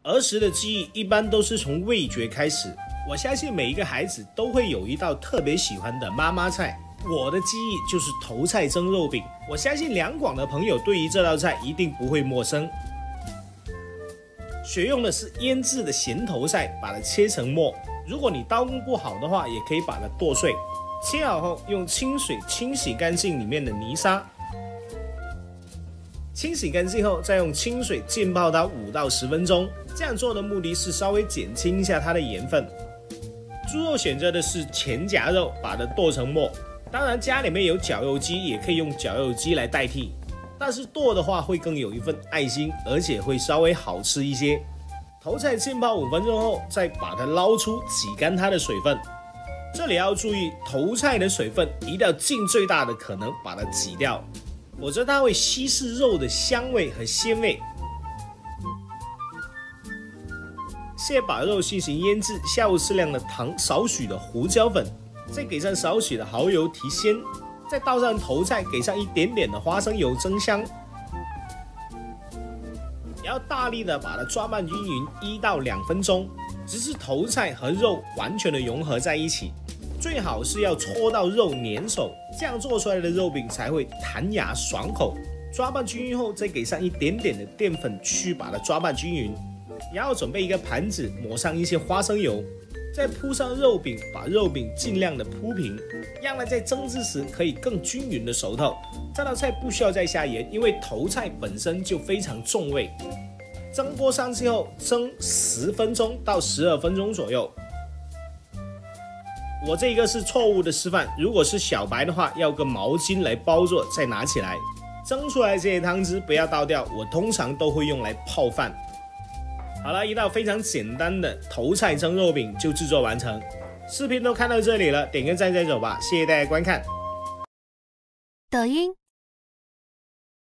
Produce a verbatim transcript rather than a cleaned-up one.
儿时的记忆一般都是从味觉开始，我相信每一个孩子都会有一道特别喜欢的妈妈菜。我的记忆就是头菜蒸肉饼，我相信两广的朋友对于这道菜一定不会陌生。选用的是腌制的咸头菜，把它切成末。如果你刀工不好的话，也可以把它剁碎。切好后，用清水清洗干净里面的泥沙。清洗干净后，再用清水浸泡它五到十分钟。这样做的目的是稍微减轻一下它的盐分。猪肉选择的是前夹肉，把它剁成末。当然，家里面有绞肉机，也可以用绞肉机来代替。但是剁的话会更有一份爱心，而且会稍微好吃一些。头菜浸泡五分钟后，再把它捞出，挤干它的水分。这里要注意，头菜的水分一定要尽最大的可能把它挤掉。否则它会稀释肉的香味和鲜味。先把肉进行腌制，下入适量的糖，少许的胡椒粉，再给上少许的蚝油提鲜，再倒上头菜，给上一点点的花生油增香。也要大力的把它抓拌均匀一到两分钟，直至头菜和肉完全的融合在一起。最好是要搓到肉粘手，这样做出来的肉饼才会弹牙爽口。抓拌均匀后，再给上一点点的淀粉去把它抓拌均匀。然后准备一个盘子，抹上一些花生油，再铺上肉饼，把肉饼尽量的铺平，让它在蒸制时可以更均匀的熟透。这道菜不需要再下盐，因为头菜本身就非常重味。蒸锅上去后，蒸十分钟到十二分钟左右。我这个是错误的示范，如果是小白的话，要个毛巾来包住再拿起来。蒸出来这些汤汁不要倒掉，我通常都会用来泡饭。好了，一道非常简单的头菜蒸肉饼就制作完成。视频都看到这里了，点个赞再走吧，谢谢大家观看。 抖音、